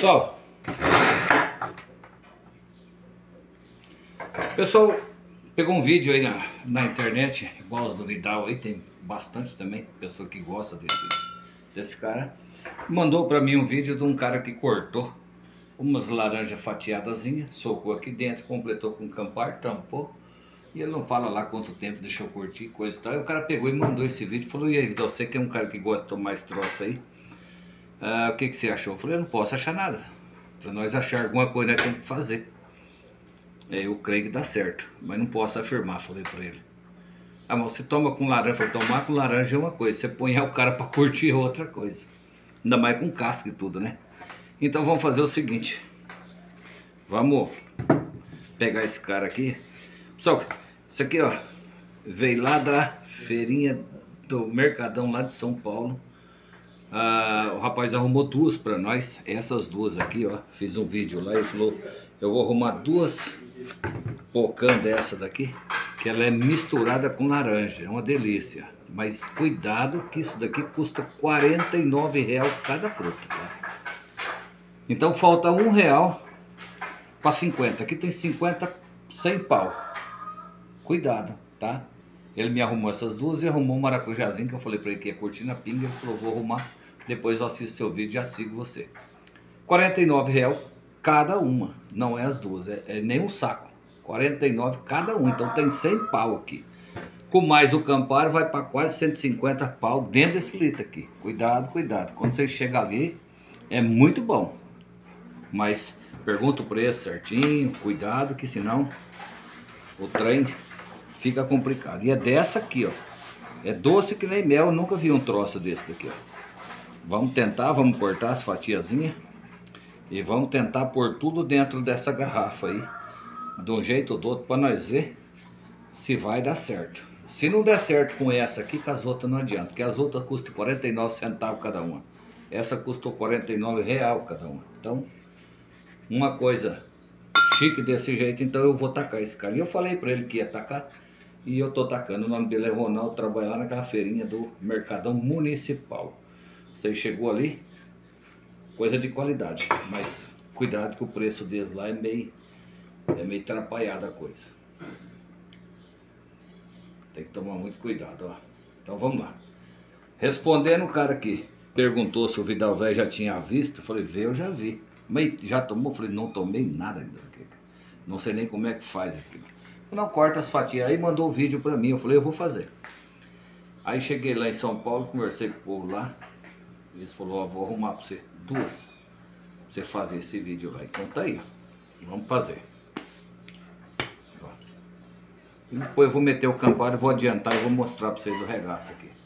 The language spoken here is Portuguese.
Pessoal, pegou um vídeo aí na internet, igual os do Vidal aí, tem bastante também, pessoa que gosta desse cara. Mandou pra mim um vídeo de um cara que cortou umas laranjas fatiadazinhas, socou aqui dentro, completou com Campari, tampou. E ele não fala lá quanto tempo deixou curtir, coisa e tal. E o cara pegou e mandou esse vídeo, falou: e aí, Vidal, você que é um cara que gosta de tomar esse troço aí, o que você achou? Eu falei: eu não posso achar nada. Pra nós achar alguma coisa, nós temos que fazer. Eu creio que dá certo, mas não posso afirmar, falei pra ele. Ah, mas você toma com laranja? Eu falei: tomar com laranja é uma coisa, você põe o cara pra curtir é outra coisa. Ainda mais com casca e tudo, né? Então vamos fazer o seguinte. Vamos pegar esse cara aqui. Pessoal, isso aqui, ó, veio lá da feirinha do Mercadão lá de São Paulo. O rapaz arrumou duas pra nós, essas duas aqui, ó. Fiz um vídeo lá e falou: eu vou arrumar duas pocã dessa daqui, que ela é misturada com laranja, é uma delícia. Mas cuidado que isso daqui custa R$49 cada fruta, tá? Então falta R$1 para 50. Aqui tem 50, 100 pau. Cuidado, tá? Ele me arrumou essas duas e arrumou um maracujazinho que eu falei pra ele que ia curtir na pinga. Ele falou: vou arrumar, depois eu assisto seu vídeo e já sigo você. R$49 cada uma, não é as duas, é nem um saco. 49 cada um, então tem 100 pau aqui. Com mais o Campari vai para quase 150 pau dentro desse litro aqui. Cuidado, cuidado. Quando você chega ali, é muito bom. Mas pergunta o preço certinho, cuidado que senão o trem fica complicado. E é dessa aqui, ó. É doce que nem mel, eu nunca vi um troço desse daqui, ó. Vamos tentar, vamos cortar as fatiazinhas e vamos tentar pôr tudo dentro dessa garrafa aí, de um jeito ou do outro, para nós ver se vai dar certo. Se não der certo com essa aqui, com as outras não adianta, porque as outras custam 49 centavos cada uma. Essa custou R$49 cada uma. Então, uma coisa chique desse jeito, então eu vou tacar esse cara. E eu falei pra ele que ia tacar, e eu tô tacando. O nome dele é Ronaldo, trabalha lá naquela feirinha do Mercadão Municipal. Você chegou ali, coisa de qualidade, mas cuidado que o preço deles lá é meio atrapalhada a coisa. Tem que tomar muito cuidado, ó. Então vamos lá. Respondendo o cara que perguntou se o Vidal Velho já tinha visto, eu falei: vê, eu já vi. Mas já tomou? Eu falei: não tomei nada ainda. Não sei nem como é que faz aquilo. Não, corta as fatias aí, mandou o vídeo pra mim. Eu falei: eu vou fazer. Aí cheguei lá em São Paulo, conversei com o povo lá. Eles falaram: ó, vou arrumar pra você duas, pra você fazer esse vídeo lá. Então tá aí, ó. Vamos fazer. E depois eu vou meter o Campari, vou adiantar e vou mostrar pra vocês o regaço aqui.